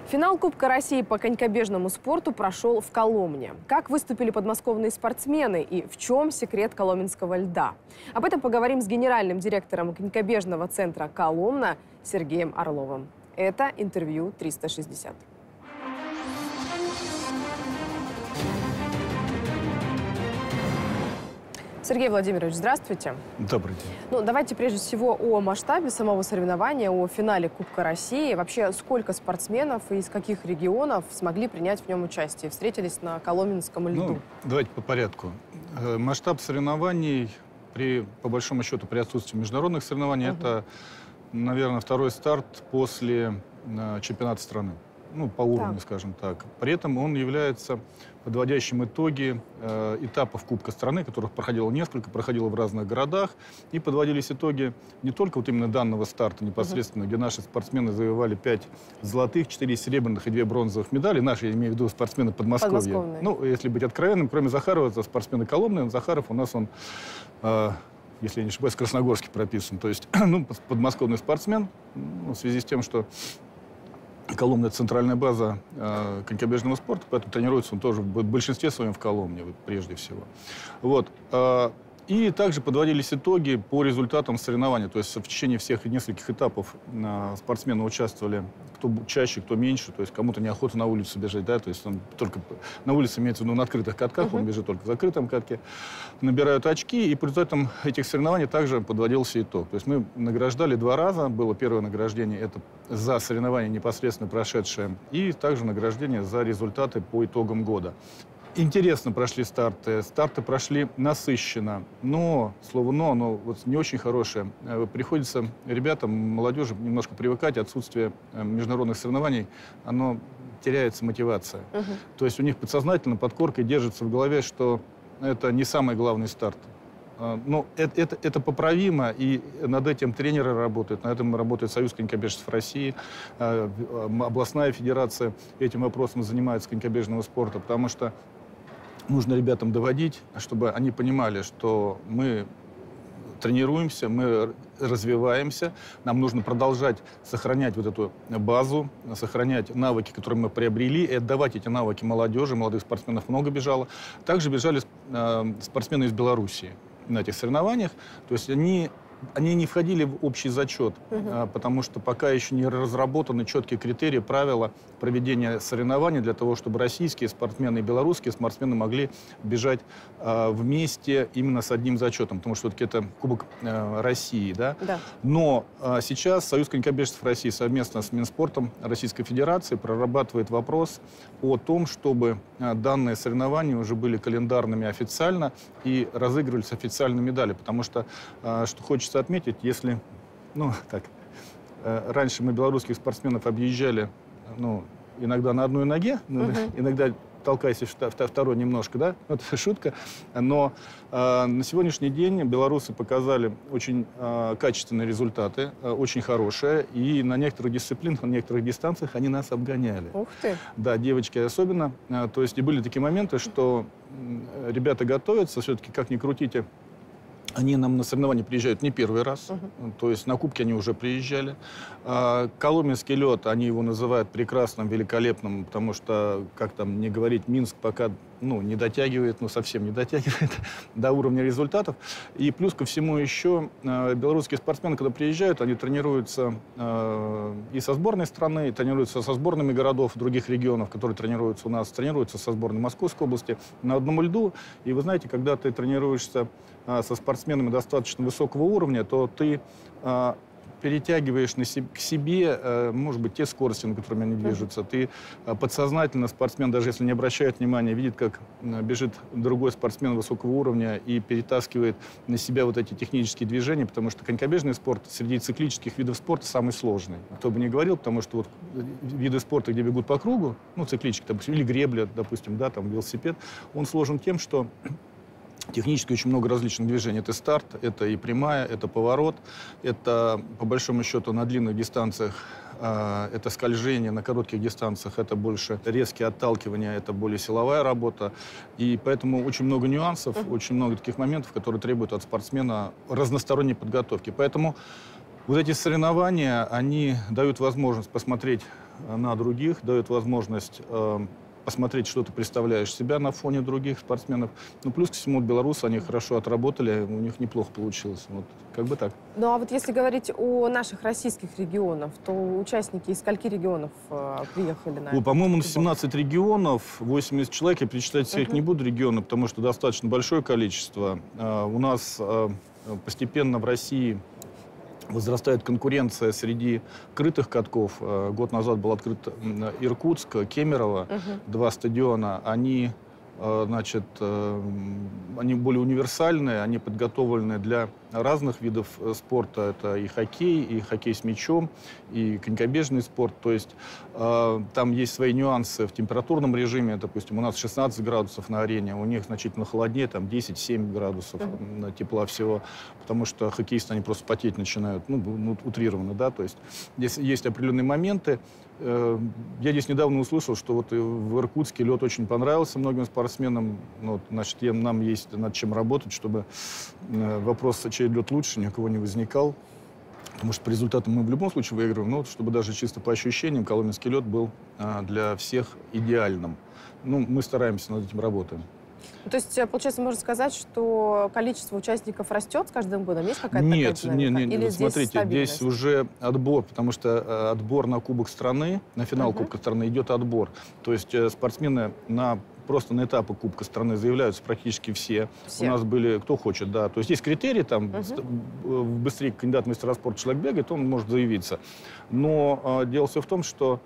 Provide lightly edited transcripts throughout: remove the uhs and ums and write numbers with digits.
Финал Кубка России по конькобежному спорту прошел в Коломне. Как выступили подмосковные спортсмены и в чем секрет коломенского льда? Об этом поговорим с генеральным директором конькобежного центра «Коломна» Сергеем Орловым. Это интервью 360. Сергей Владимирович, здравствуйте. Добрый день. Ну, давайте прежде всего о масштабе самого соревнования, о финале Кубка России. Вообще, сколько спортсменов и из каких регионов смогли принять в нем участие? Встретились на коломенском льду? Ну, давайте по порядку. Масштаб соревнований, по большому счету, при отсутствии международных соревнований, это, наверное, второй старт после чемпионата страны. Ну, по уровню, скажем так. При этом он является подводящим итоги этапов Кубка страны, которых проходило несколько, проходило в разных городах. И подводились итоги не только вот именно данного старта непосредственно, где наши спортсмены завоевали 5 золотых, 4 серебряных и 2 бронзовых медали. Наши, я имею в виду, спортсмены Подмосковья. Ну, если быть откровенным, кроме Захарова, это спортсмены Коломны. Захаров у нас, если я не ошибаюсь, в Красногорске прописан. То есть, ну, подмосковный спортсмен, в связи с тем, что Коломна – это центральная база конькобежного спорта, поэтому тренируется он тоже в большинстве своем в Коломне, прежде всего. Вот. И также подводились итоги по результатам соревнований. То есть в течение всех нескольких этапов спортсмены участвовали, кто чаще, кто меньше. То есть кому-то неохота на улицу бежать, да, то есть он только на улице имеется в виду на открытых катках, он бежит только в закрытом катке. Набирают очки, и по результатам этих соревнований также подводился итог. То есть мы награждали 2 раза. Было первое награждение, это за соревнования непосредственно прошедшие, и также награждение за результаты по итогам года. Интересно прошли старты. Старты прошли насыщенно. Но, слово «но», оно вот не очень хорошее. Приходится ребятам, молодежи немножко привыкать. Отсутствие международных соревнований, оно теряется мотивация. То есть у них подсознательно, подкоркой держится в голове, что это не самый главный старт. Но это поправимо, и над этим тренеры работают, над этим работает Союз конькобежцев России, областная федерация этим вопросом занимается конькобежного спорта, потому что нужно ребятам доводить, чтобы они понимали, что мы тренируемся, мы развиваемся, нам нужно продолжать сохранять вот эту базу, сохранять навыки, которые мы приобрели, и отдавать эти навыки молодежи, молодых спортсменов много бежало. Также бежали спортсмены из Белоруссии на этих соревнованиях, то есть они не входили в общий зачет, потому что пока еще не разработаны четкие критерии, правила проведения соревнований для того, чтобы российские спортсмены и белорусские спортсмены могли бежать вместе именно с одним зачетом, потому что все-таки это Кубок России. Да? Но сейчас Союз конькобежцев России совместно с Минспортом Российской Федерации прорабатывает вопрос о том, чтобы данные соревнования уже были календарными официально и разыгрывались официальные медали, потому что, что хочется отметить, если, ну, так, раньше мы белорусских спортсменов объезжали, ну, иногда на одной ноге, иногда толкаясь второй немножко, да, это шутка, но на сегодняшний день белорусы показали очень качественные результаты, очень хорошие, и на некоторых дисциплинах, на некоторых дистанциях они нас обгоняли. Ух ты! Да, девочки особенно, то есть и были такие моменты, что ребята готовятся, все-таки, как ни крутите, они нам на соревнования приезжают не первый раз, то есть на кубки они уже приезжали. Коломенский лед, они его называют прекрасным, великолепным, потому что, как там не говорить, Минск пока не дотягивает, совсем не дотягивает до уровня результатов. И плюс ко всему еще белорусские спортсмены, когда приезжают, они тренируются и со сборной страны, и тренируются со сборными городов других регионов, которые тренируются у нас, тренируются со сборной Московской области на одном льду. И вы знаете, когда ты тренируешься со спортсменами достаточно высокого уровня, то ты перетягиваешь к себе, может быть, те скорости, на которыми они движутся. Ты подсознательно, спортсмен, даже если не обращает внимания, видит, как бежит другой спортсмен высокого уровня и перетаскивает на себя вот эти технические движения, потому что конькобежный спорт среди циклических видов спорта самый сложный. Кто бы ни говорил, потому что вот виды спорта, где бегут по кругу, циклические, допустим, или гребля, допустим, да, там велосипед, он сложен тем, что технически очень много различных движений. Это старт, это и прямая, это поворот, это, по большому счету, на длинных дистанциях это скольжение, на коротких дистанциях это больше резкие отталкивания, это более силовая работа. И поэтому очень много нюансов, очень много таких моментов, которые требуют от спортсмена разносторонней подготовки. Поэтому вот эти соревнования, они дают возможность посмотреть на других, дает возможность посмотреть, что ты представляешь себя на фоне других спортсменов. Ну, плюс ко всему, белорусы, они хорошо отработали, у них неплохо получилось. Вот, как бы так. Ну, а вот если говорить о наших российских регионах, то участники из скольки регионов приехали на Ну, по-моему, этот 17 регионов, 80 человек. Я перечислять всех не буду регионы, потому что достаточно большое количество. У нас постепенно в России возрастает конкуренция среди крытых катков. Год назад был открыт Иркутск, Кемерово, два стадиона. Они, значит, они более универсальные, они подготовлены для разных видов спорта. Это и хоккей с мячом, и конькобежный спорт. То есть там есть свои нюансы в температурном режиме. Допустим, у нас 16 градусов на арене, у них значительно холоднее, там 10-7 градусов тепла всего, потому что хоккеисты, они просто потеть начинают, ну утрированно, да, то есть здесь есть определенные моменты. Я здесь недавно услышал, что вот в Иркутске лед очень понравился многим спортсменам. Ну, значит, нам есть над чем работать, чтобы вопрос, чей лед лучше, ни у кого не возникал. Потому что по результатам мы в любом случае выигрываем. Но вот, чтобы даже чисто по ощущениям коломенский лед был для всех идеальным. Ну, мы стараемся, над этим работаем. То есть, получается, можно сказать, что количество участников растет с каждым годом? Есть какая-то Нет, такая динамика? Или смотрите, здесь уже отбор, потому что отбор на Кубок страны, на финал Кубка страны идет отбор. То есть спортсмены просто на этапы Кубка страны заявляются практически все. У нас были, кто хочет, да. То есть есть критерии, там, быстрее кандидат в мастера спорта человек бегает, он может заявиться. Но дело все в том, что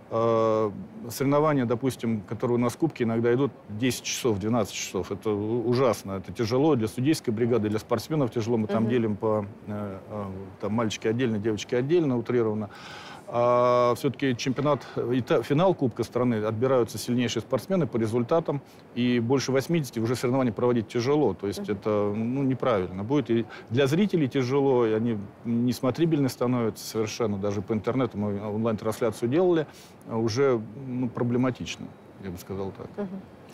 соревнования, допустим, которые у нас в Кубке иногда идут 10 часов, 12 часов. Это ужасно, это тяжело для судейской бригады, для спортсменов тяжело. Мы там делим по там, мальчики отдельно, девочки отдельно, утрированно. А все-таки финал Кубка страны отбираются сильнейшие спортсмены по результатам, и больше 80 уже соревнований проводить тяжело. То есть это неправильно. Будет и для зрителей тяжело, и они несмотрибельны становятся совершенно. Даже по интернету мы онлайн-трансляцию делали, уже проблематично, я бы сказал так.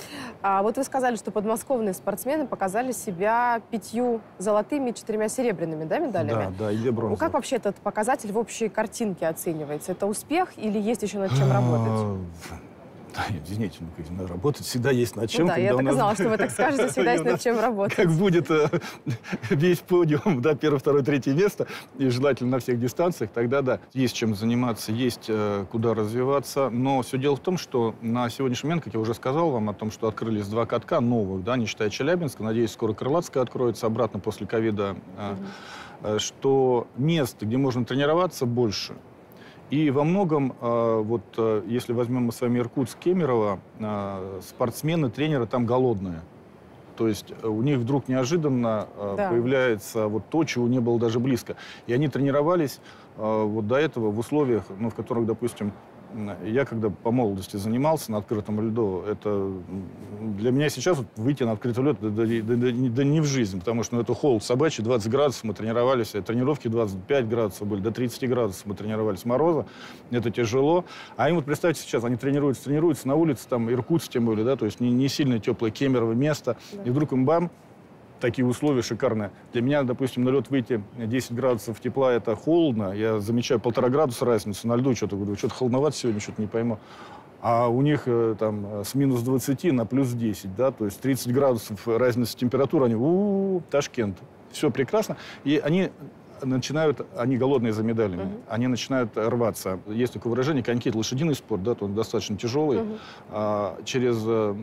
А вот вы сказали, что подмосковные спортсмены показали себя 5 золотыми и 4 серебряными, да, медалями? Да, и 2 бронзовые. Как вообще этот показатель в общей картинке оценивается? Это успех или есть еще над чем работать? Да, извините, надо работать всегда есть над чем. Да, я так и знала, что вы так скажете, всегда есть над чем работать. Как будет весь подиум, да, 1, 2, 3 место, и желательно на всех дистанциях, тогда да, есть чем заниматься, есть куда развиваться. Но все дело в том, что на сегодняшний момент, как я уже сказал вам, о том, что открылись 2 катка новых, да, не считая Челябинска, надеюсь, скоро Крылатская откроется обратно после ковида, что мест, где можно тренироваться, больше. И во многом, вот если возьмем мы с вами Иркутск, Кемерово, спортсмены, тренеры там голодные. То есть у них вдруг неожиданно появляется вот то, чего не было даже близко. И они тренировались вот до этого в условиях, в которых, допустим, я когда по молодости занимался на открытом льду, это для меня сейчас вот выйти на открытый лед, да не в жизнь, потому что это холод собачий, 20 градусов мы тренировались, тренировки 25 градусов были, до 30 градусов мы тренировались мороза, это тяжело. А им вот представьте сейчас, они тренируются на улице, там Иркутск тем более, да, то есть не сильно теплое Кемерово место, и вдруг им бам, такие условия шикарные. Для меня, допустим, на лед выйти 10 градусов тепла, это холодно. Я замечаю 1,5 градуса разницу на льду. Что-то говорю, что-то холодновато сегодня, что-то не пойму. А у них там с минус 20 на плюс 10, да, то есть 30 градусов разница температуры, они, Ташкент. Все прекрасно. И они голодные за медалями, они начинают рваться. Есть такое выражение, коньки — это лошадиный спорт, да, то он достаточно тяжелый, через,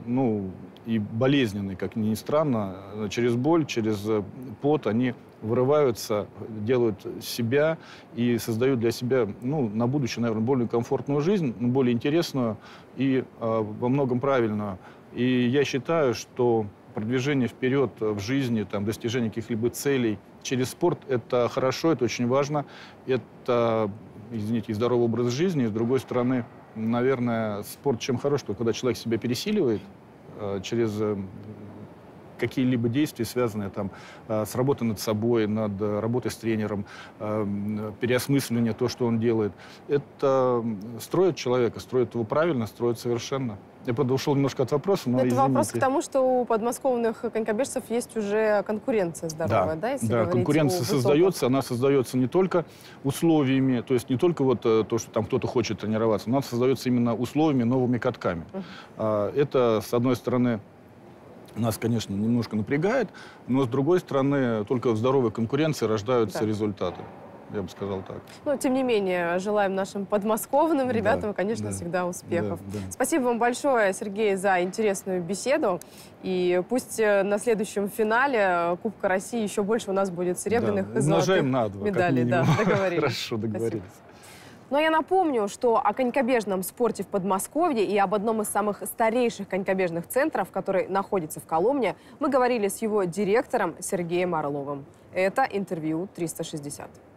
и болезненный, как ни странно, через боль, через пот они вырываются, делают себя и создают для себя, на будущее, наверное, более комфортную жизнь, более интересную и во многом правильную. И я считаю, что продвижение вперед в жизни, там, достижение каких-либо целей через спорт – это хорошо, это очень важно. Это, извините, здоровый образ жизни. И, с другой стороны, наверное, спорт чем хорош, что когда человек себя пересиливает через какие-либо действия, связанные там, с работой над собой, над работой с тренером, переосмысление то, что он делает. Это строит человека, строит его правильно, строит совершенно. Я, правда, ушел немножко от вопроса, но Это извините. вопрос к тому, что у подмосковных конькобежцев есть уже конкуренция здоровая, да, если да, говорить конкуренция о высотах? создается, она создается не только условиями, то есть не только вот то, что там кто-то хочет тренироваться, но она создается именно условиями, новыми катками. Это, с одной стороны, нас, конечно, немножко напрягает, но, с другой стороны, только в здоровой конкуренции рождаются результаты. Я бы сказал так. Но, тем не менее, желаем нашим подмосковным ребятам, конечно, всегда успехов. Да. Спасибо вам большое, Сергей, за интересную беседу. И пусть на следующем финале Кубка России еще больше у нас будет серебряных и золотых медалей. Да, договорились. Хорошо, договорились. Но я напомню, что о конькобежном спорте в Подмосковье и об одном из самых старейших конькобежных центров, который находится в Коломне, мы говорили с его директором Сергеем Орловым. Это интервью 360.